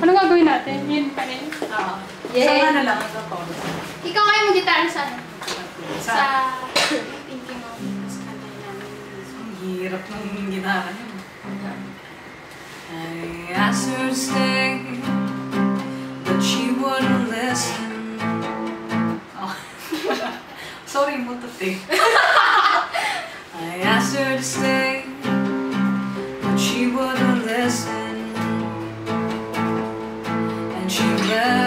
Ano gagawin natin? Yun pa rin. Oo. Yay! Sama na lang ito po. Ikaw kayo mag-gitara sa ano? Sa... Sa thinking of this kanta namin. Ang hirap ng gitara niya. I asked her to stay, but she wouldn't listen. Oh. Sorry, mututi. I asked her to stay, but she wouldn't listen. And she left.